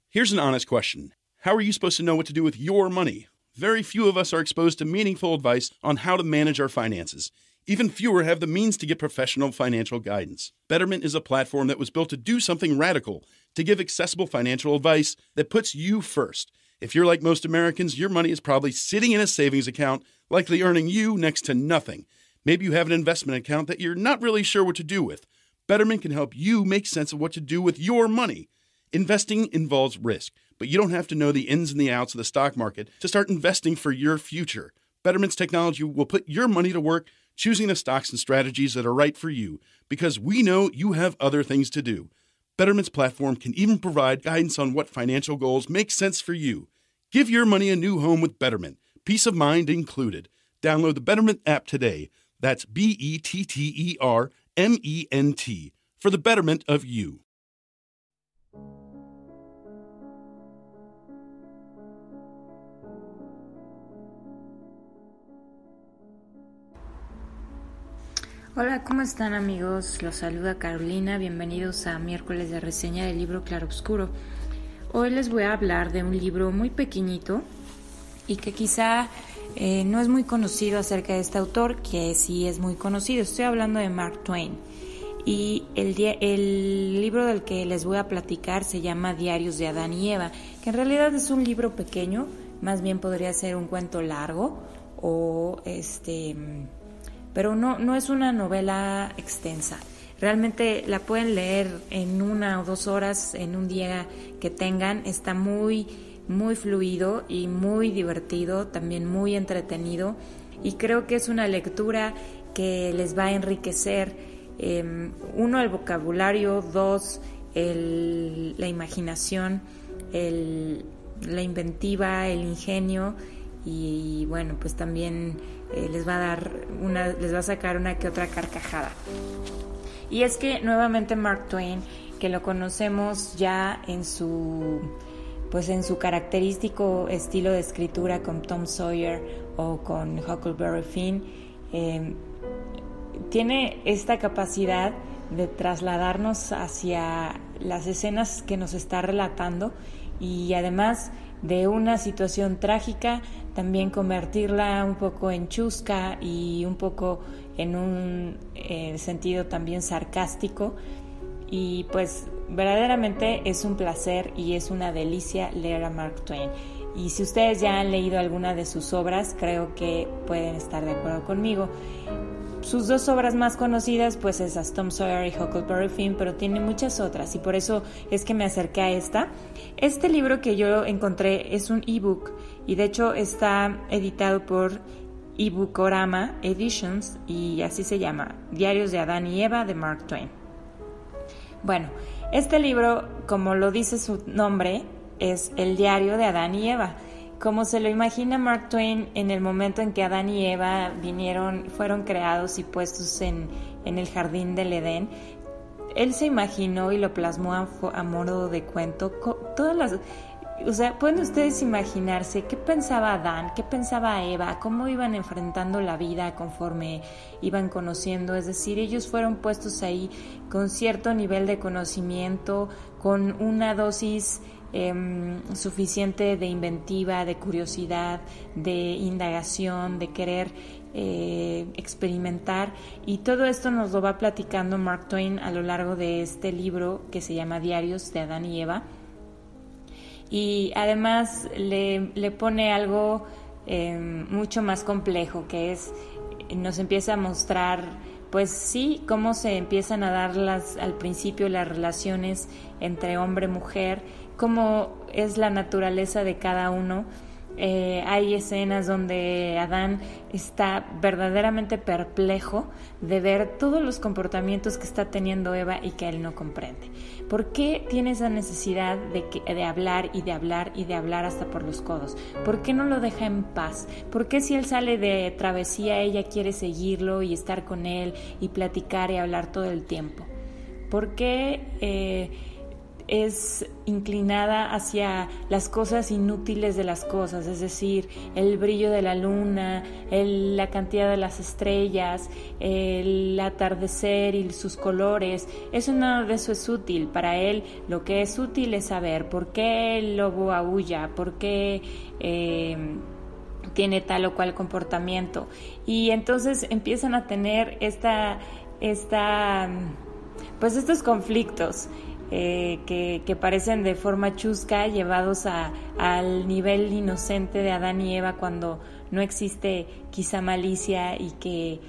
Here's an honest question. How are you supposed to know what to do with your money? Very few of us are exposed to meaningful advice on how to manage our finances. Even fewer have the means to get professional financial guidance. Betterment is a platform that was built to do something radical, to give accessible financial advice that puts you first. If you're like most Americans, your money is probably sitting in a savings account, likely earning you next to nothing. Maybe you have an investment account that you're not really sure what to do with. Betterment can help you make sense of what to do with your money. Investing involves risk, but you don't have to know the ins and the outs of the stock market to start investing for your future. Betterment's technology will put your money to work choosing the stocks and strategies that are right for you, because we know you have other things to do. Betterment's platform can even provide guidance on what financial goals make sense for you. Give your money a new home with Betterment, peace of mind included. Download the Betterment app today. That's BETTERMENT, for the betterment of you. Hola, ¿cómo están amigos? Los saluda Carolina, bienvenidos a miércoles de reseña del libro Claroscuro. Hoy les voy a hablar de un libro muy pequeñito y que quizá no es muy conocido acerca de este autor, que sí es muy conocido. Estoy hablando de Mark Twain y el libro del que les voy a platicar se llama Diarios de Adán y Eva, que en realidad es un libro pequeño, más bien podría ser un cuento largo o pero no es una novela extensa. Realmente la pueden leer en 1 o 2 horas en un día que tengan. Está muy, muy fluido y muy divertido, también muy entretenido. Y creo que es una lectura que les va a enriquecer, 1, el vocabulario, 2, la imaginación, la inventiva, el ingenio. Y bueno, pues también les va a sacar una que otra carcajada. Y es que nuevamente Mark Twain, que lo conocemos ya en su característico estilo de escritura con Tom Sawyer o con Huckleberry Finn, tiene esta capacidad de trasladarnos hacia las escenas que nos está relatando, y además de una situación trágica, también convertirla un poco en chusca y un poco en un sentido también sarcástico. Y pues verdaderamente es un placer y es una delicia leer a Mark Twain. Y si ustedes ya han leído alguna de sus obras, creo que pueden estar de acuerdo conmigo. Sus 2 obras más conocidas pues es Tom Sawyer y Huckleberry Finn, pero tiene muchas otras y por eso es que me acerqué a esta. Este libro que yo encontré es un ebook y de hecho está editado por Ebookorama Editions y así se llama, Diarios de Adán y Eva de Mark Twain. Bueno, este libro, como lo dice su nombre, es el diario de Adán y Eva. Como se lo imagina Mark Twain en el momento en que Adán y Eva fueron creados y puestos en el jardín del Edén, él se imaginó y lo plasmó a modo de cuento. Pueden ustedes imaginarse qué pensaba Adán, qué pensaba Eva, cómo iban enfrentando la vida conforme iban conociendo. Es decir, ellos fueron puestos ahí con cierto nivel de conocimiento, con una dosis suficiente de inventiva, de curiosidad, de indagación, de querer experimentar, y todo esto nos lo va platicando Mark Twain a lo largo de este libro que se llama Diarios de Adán y Eva, y además le pone algo mucho más complejo, que es, nos empieza a mostrar pues sí, cómo se empiezan a dar al principio las relaciones entre hombre y mujer, cómo es la naturaleza de cada uno. Hay escenas donde Adán está verdaderamente perplejo de ver todos los comportamientos que está teniendo Eva y que él no comprende. ¿Por qué tiene esa necesidad de hablar y de hablar y de hablar hasta por los codos? ¿Por qué no lo deja en paz? ¿Por qué si él sale de travesía ella quiere seguirlo y estar con él y platicar y hablar todo el tiempo? ¿Por qué es inclinada hacia las cosas inútiles de las cosas, es decir, el brillo de la luna, la cantidad de las estrellas, el atardecer y sus colores. Eso nada de eso es útil. Para él lo que es útil es saber por qué el lobo aúlla, por qué tiene tal o cual comportamiento. Y entonces empiezan a tener pues estos conflictos que parecen de forma chusca, llevados al nivel inocente de Adán y Eva, cuando no existe quizá malicia y que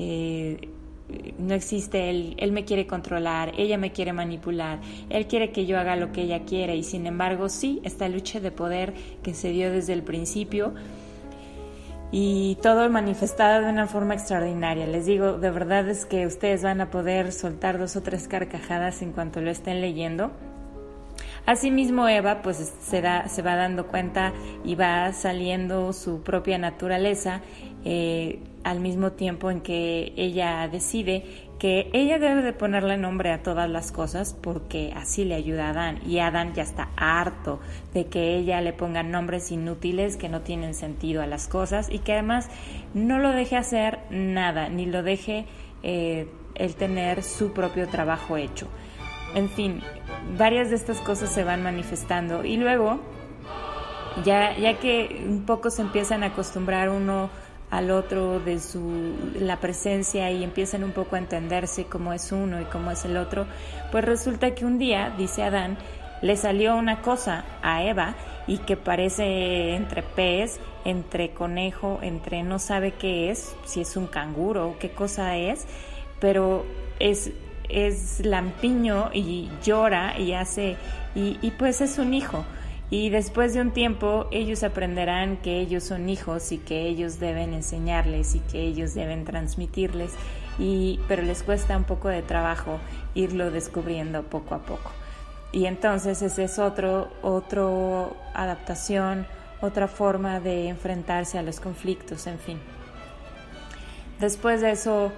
no existe él me quiere controlar, ella me quiere manipular, él quiere que yo haga lo que ella quiere, y sin embargo sí, esta lucha de poder que se dio desde el principio, y todo manifestado de una forma extraordinaria. Les digo, de verdad es que ustedes van a poder soltar 2 o 3 carcajadas en cuanto lo estén leyendo. Asimismo, Eva pues se va dando cuenta y va saliendo su propia naturaleza al mismo tiempo en que ella decide que ella debe de ponerle nombre a todas las cosas, porque así le ayuda a Adán, y Adán ya está harto de que ella le ponga nombres inútiles que no tienen sentido a las cosas, y que además no lo deje hacer nada, ni lo deje él tener su propio trabajo hecho. En fin, varias de estas cosas se van manifestando, y luego ya que un poco se empiezan a acostumbrar uno al otro de la presencia, y empiezan un poco a entenderse cómo es uno y cómo es el otro, pues resulta que un día, dice Adán, le salió una cosa a Eva, y que parece entre pez, entre conejo, entre no sabe qué es, si es un canguro o qué cosa es, pero es lampiño y llora y hace, y pues es un hijo. Y después de un tiempo ellos aprenderán que ellos son hijos y que ellos deben enseñarles y que ellos deben transmitirles, pero les cuesta un poco de trabajo irlo descubriendo poco a poco. Y entonces ese es otro adaptación, otra forma de enfrentarse a los conflictos, en fin. Después de eso,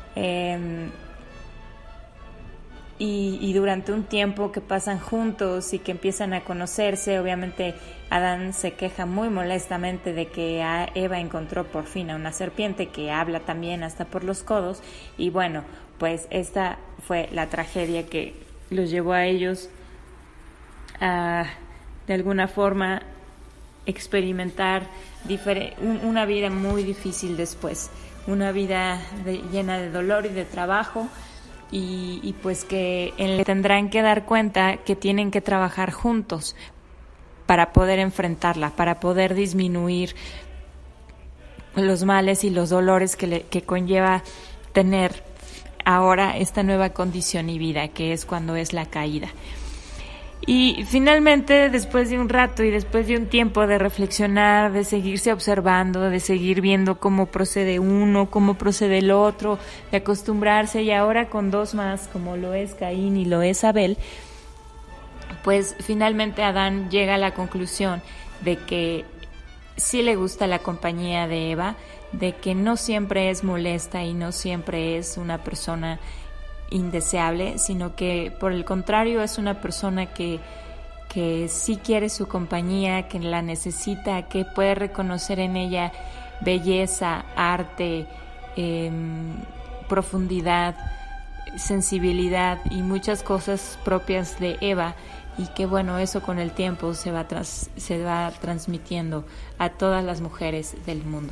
y durante un tiempo que pasan juntos y que empiezan a conocerse, obviamente Adán se queja muy molestamente de que Eva encontró por fin a una serpiente que habla también hasta por los codos, y bueno, pues esta fue la tragedia que los llevó a ellos a, de alguna forma, experimentar una vida muy difícil después, una vida llena de dolor y de trabajo, y pues que tendrán que dar cuenta que tienen que trabajar juntos para poder enfrentarla, para poder disminuir los males y los dolores que conlleva tener ahora esta nueva condición y vida, que es cuando es la caída. Y finalmente, después de un rato y después de un tiempo de reflexionar, de seguirse observando, de seguir viendo cómo procede uno, cómo procede el otro, de acostumbrarse, y ahora con 2 más, como lo es Caín y lo es Abel, pues finalmente Adán llega a la conclusión de que sí le gusta la compañía de Eva, de que no siempre es molesta y no siempre es una persona indeseable, sino que por el contrario es una persona que sí quiere su compañía, que la necesita, que puede reconocer en ella belleza, arte, profundidad, sensibilidad y muchas cosas propias de Eva, y que bueno, eso con el tiempo se va transmitiendo a todas las mujeres del mundo.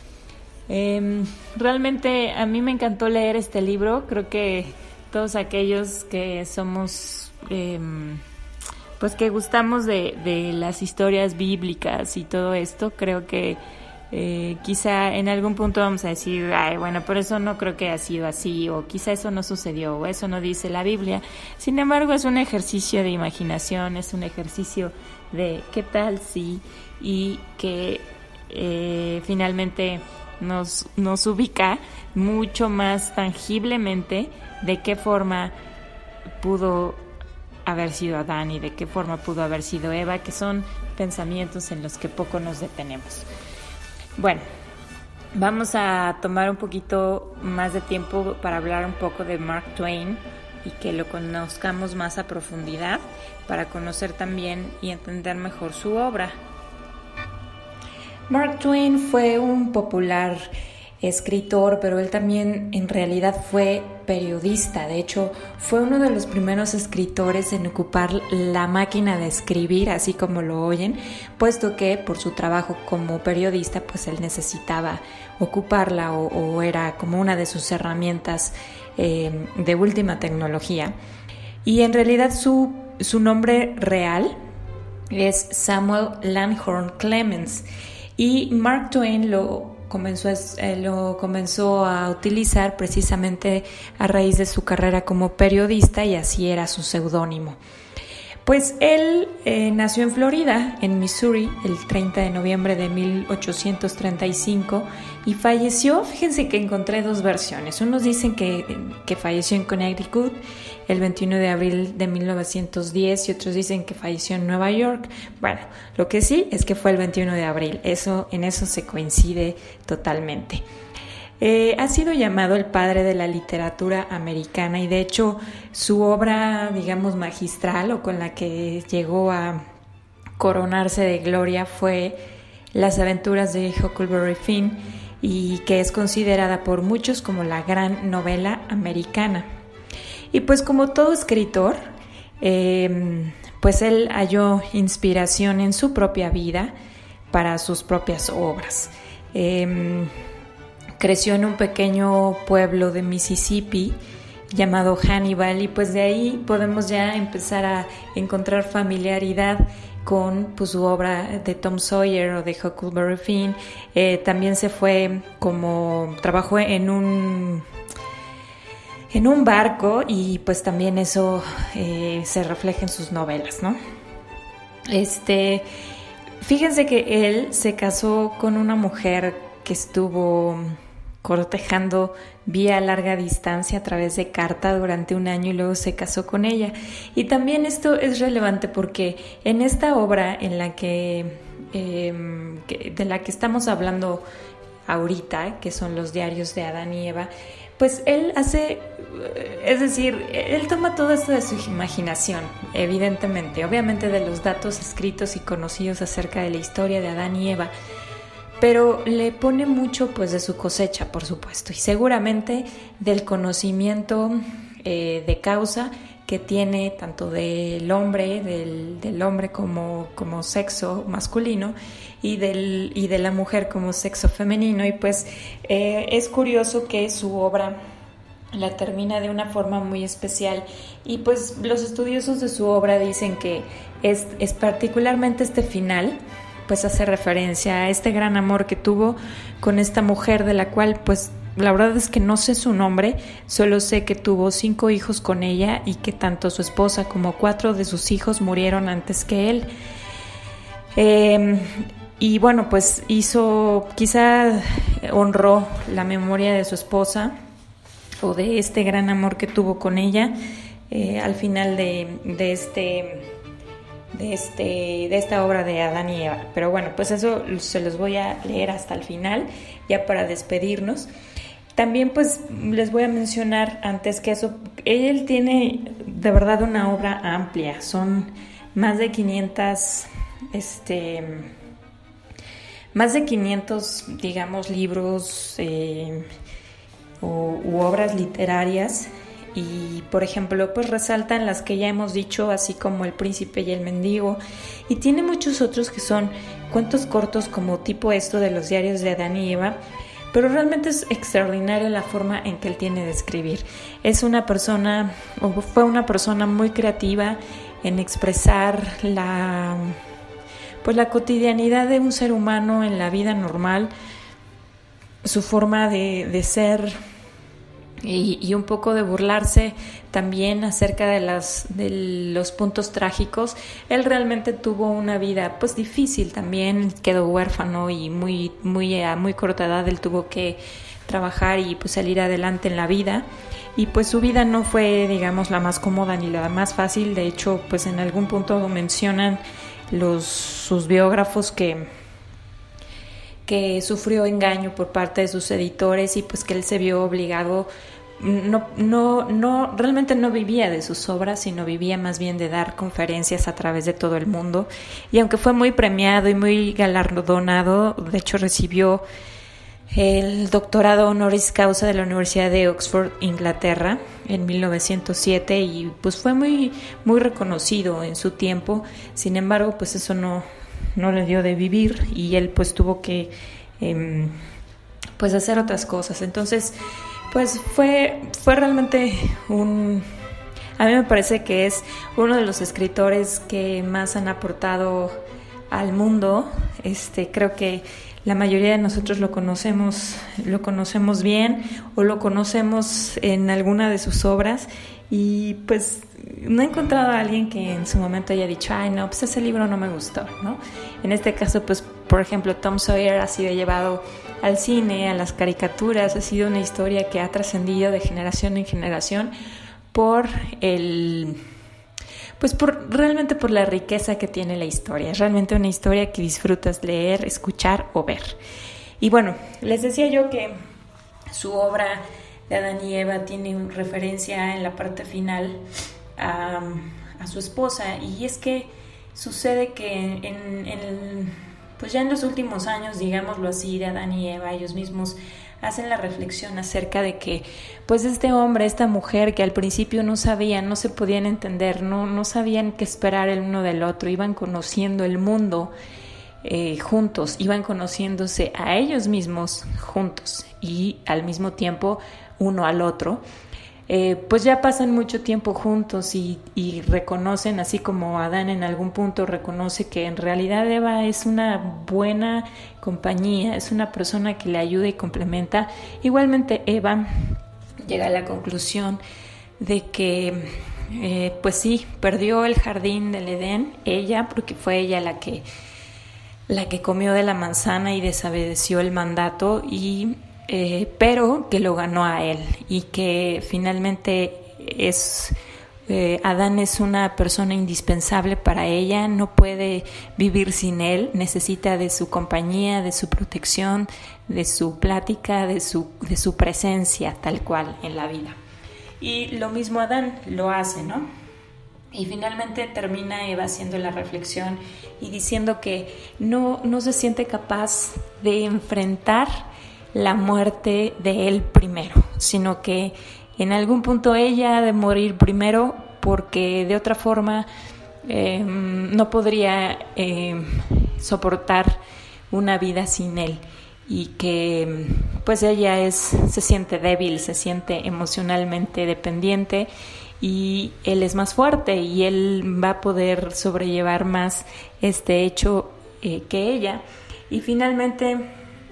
Realmente a mí me encantó leer este libro. Creo que todos aquellos que somos pues que gustamos de las historias bíblicas y todo esto, creo que quizá en algún punto vamos a decir, ay, bueno, pero eso no creo que haya sido así, o quizá eso no sucedió, o eso no dice la Biblia. Sin embargo, es un ejercicio de imaginación, es un ejercicio de qué tal si, y que finalmente nos ubica mucho más tangiblemente de qué forma pudo haber sido Adán y de qué forma pudo haber sido Eva, que son pensamientos en los que poco nos detenemos. Bueno, vamos a tomar un poquito más de tiempo para hablar un poco de Mark Twain, y que lo conozcamos más a profundidad para conocer también y entender mejor su obra. Mark Twain fue un popular escritor, pero él también en realidad fue periodista. De hecho, fue uno de los primeros escritores en ocupar la máquina de escribir, así como lo oyen, puesto que por su trabajo como periodista, pues él necesitaba ocuparla o era como una de sus herramientas de última tecnología. Y en realidad su nombre real es Samuel Langhorne Clemens, y Mark Twain lo comenzó a utilizar precisamente a raíz de su carrera como periodista, y así era su seudónimo. Pues él nació en Florida, en Missouri, el 30 de noviembre de 1835 y falleció, fíjense que encontré dos versiones. Unos dicen que falleció en Connecticut el 21 de abril de 1910 y otros dicen que falleció en Nueva York. Bueno, lo que sí es que fue el 21 de abril, en eso se coincide totalmente. Ha sido llamado el padre de la literatura americana y de hecho su obra, digamos, magistral o con la que llegó a coronarse de gloria fue Las aventuras de Huckleberry Finn, y que es considerada por muchos como la gran novela americana. Y pues como todo escritor, pues él halló inspiración en su propia vida para sus propias obras. Creció en un pequeño pueblo de Mississippi llamado Hannibal, y pues de ahí podemos ya empezar a encontrar familiaridad con pues, su obra de Tom Sawyer o de Huckleberry Finn. También trabajó en un barco, y pues también eso se refleja en sus novelas, ¿no? Fíjense que él se casó con una mujer que estuvo cortejando vía larga distancia a través de carta durante un año, y luego se casó con ella. Y también esto es relevante porque en esta obra en la de la que estamos hablando ahorita, que son los diarios de Adán y Eva, pues él él toma todo esto de su imaginación, evidentemente, obviamente de los datos escritos y conocidos acerca de la historia de Adán y Eva, pero le pone mucho pues de su cosecha, por supuesto, y seguramente del conocimiento de causa que tiene tanto del hombre, del hombre como sexo masculino, y de la mujer como sexo femenino. Y pues es curioso que su obra la termina de una forma muy especial, y pues los estudiosos de su obra dicen que es particularmente este final pues hace referencia a este gran amor que tuvo con esta mujer, de la cual pues la verdad es que no sé su nombre, solo sé que tuvo 5 hijos con ella y que tanto su esposa como 4 de sus hijos murieron antes que él. Y bueno, pues honró la memoria de su esposa o de este gran amor que tuvo con ella al final de esta obra de Adán y Eva. Pero bueno, pues eso se los voy a leer hasta el final, ya para despedirnos. También pues les voy a mencionar antes que eso, él tiene de verdad una obra amplia, son más de 500 digamos libros u obras literarias. Y por ejemplo pues resaltan las que ya hemos dicho, así como El príncipe y el mendigo, y tiene muchos otros que son cuentos cortos como tipo esto de los diarios de Adán y Eva, pero realmente es extraordinaria la forma en que él tiene de escribir. Fue una persona muy creativa en expresar la cotidianidad de un ser humano en la vida normal, su forma de ser, y un poco de burlarse también acerca de los puntos trágicos. Él realmente tuvo una vida pues difícil también, quedó huérfano y a muy corta edad él tuvo que trabajar y pues salir adelante en la vida, y pues su vida no fue digamos la más cómoda ni la más fácil. De hecho pues en algún punto mencionan sus biógrafos que sufrió engaño por parte de sus editores, y pues que él se vio obligado realmente no vivía de sus obras, sino vivía más bien de dar conferencias a través de todo el mundo. Y aunque fue muy premiado y muy galardonado, de hecho recibió el doctorado honoris causa de la Universidad de Oxford, Inglaterra, en 1907, y pues fue muy, muy reconocido en su tiempo. Sin embargo, pues eso no le dio de vivir, y él pues tuvo que pues hacer otras cosas. Entonces, pues fue realmente a mí me parece que es uno de los escritores que más han aportado al mundo. Creo que la mayoría de nosotros lo conocemos bien, o lo conocemos en alguna de sus obras, y pues no he encontrado a alguien que en su momento haya dicho, ay no, pues ese libro no me gustó, ¿no? En este caso, pues por ejemplo, Tom Sawyer ha sido llevado al cine, a las caricaturas, ha sido una historia que ha trascendido de generación en generación realmente por la riqueza que tiene la historia. Es realmente una historia que disfrutas leer, escuchar o ver. Y bueno, les decía yo que su obra de Adán y Eva tiene referencia en la parte final a su esposa, y es que sucede que pues ya en los últimos años, digámoslo así, de Adán y Eva, ellos mismos hacen la reflexión acerca de que pues este hombre, esta mujer, que al principio no sabían, no se podían entender, no sabían qué esperar el uno del otro, iban conociendo el mundo juntos, iban conociéndose a ellos mismos juntos, y al mismo tiempo uno al otro. Pues ya pasan mucho tiempo juntos y reconocen, así como Adán en algún punto reconoce que en realidad Eva es una buena compañía, es una persona que le ayuda y complementa. Igualmente Eva llega a la conclusión de que pues sí, perdió el jardín del Edén, ella, porque fue ella la que comió de la manzana y desobedeció el mandato, pero que lo ganó a él, y que finalmente Adán es una persona indispensable para ella, no puede vivir sin él, necesita de su compañía, de su protección, de su plática, de su presencia tal cual en la vida. Y lo mismo Adán lo hace, ¿no? Y finalmente termina Eva haciendo la reflexión y diciendo que no se siente capaz de enfrentar la muerte de él primero, sino que en algún punto ella ha de morir primero, porque de otra forma no podría soportar una vida sin él, y que pues ella se siente débil, se siente emocionalmente dependiente, y él es más fuerte y él va a poder sobrellevar más este hecho que ella. Y finalmente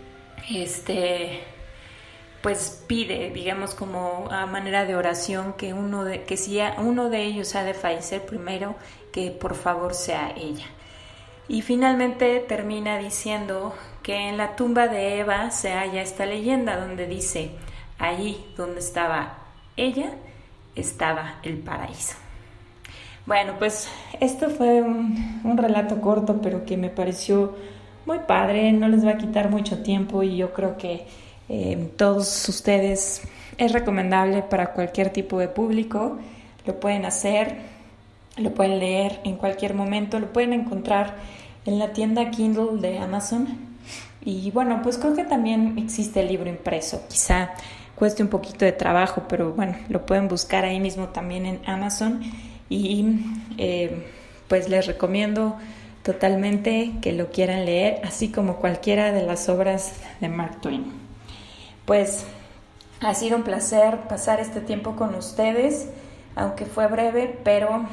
pues pide, digamos, como a manera de oración, que si uno de ellos ha de fallecer primero, que por favor sea ella. Y finalmente termina diciendo que en la tumba de Eva se halla esta leyenda donde dice: allí donde estaba ella, estaba el paraíso. Bueno, pues esto fue un relato corto, pero que me pareció muy padre. No les va a quitar mucho tiempo, y yo creo que todos ustedes es recomendable para cualquier tipo de público. Lo pueden hacer, lo pueden leer en cualquier momento, lo pueden encontrar en la tienda Kindle de Amazon. Y bueno, pues creo que también existe el libro impreso. Quizá cueste un poquito de trabajo, pero bueno, lo pueden buscar ahí mismo también en Amazon. Y pues les recomiendo totalmente que lo quieran leer, así como cualquiera de las obras de Mark Twain. Pues ha sido un placer pasar este tiempo con ustedes, aunque fue breve, pero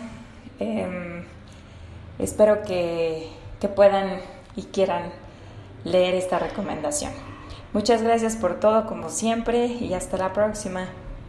espero que puedan y quieran leer esta recomendación. Muchas gracias por todo, como siempre, y hasta la próxima.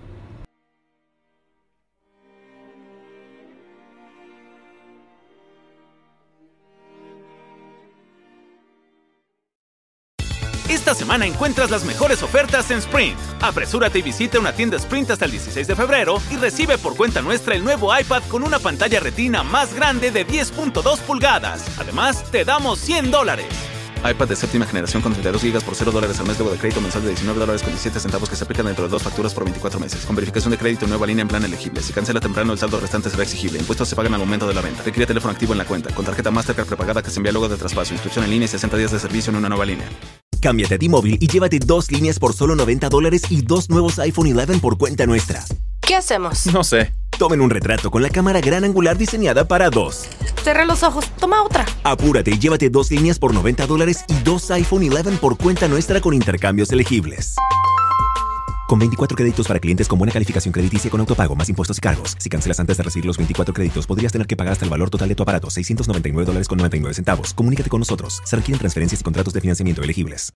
Esta semana encuentras las mejores ofertas en Sprint. Apresúrate y visita una tienda Sprint hasta el 16 de febrero y recibe por cuenta nuestra el nuevo iPad con una pantalla Retina más grande de 10.2 pulgadas. Además, te damos $100. iPad de séptima generación con 32 GB por $0 al mes, luego de crédito mensual de $19.17 que se aplican dentro de 2 facturas por 24 meses. Con verificación de crédito y nueva línea en plan elegible. Si cancela temprano, el saldo restante será exigible. Impuestos se pagan al momento de la venta. Requiere teléfono activo en la cuenta. Con tarjeta Mastercard prepagada que se envía luego de traspaso. Inscripción en línea y 60 días de servicio en una nueva línea. Cámbiate a T-Mobile y llévate 2 líneas por solo $90 y 2 nuevos iPhone 11 por cuenta nuestra. ¿Qué hacemos? No sé. Tomen un retrato con la cámara gran angular diseñada para 2. Cerré los ojos. Toma otra. Apúrate y llévate 2 líneas por $90 y 2 iPhone 11 por cuenta nuestra con intercambios elegibles. Con 24 créditos para clientes con buena calificación crediticia con autopago más impuestos y cargos. Si cancelas antes de recibir los 24 créditos, podrías tener que pagar hasta el valor total de tu aparato, $699.99. Comunícate con nosotros. Se requieren transferencias y contratos de financiamiento elegibles.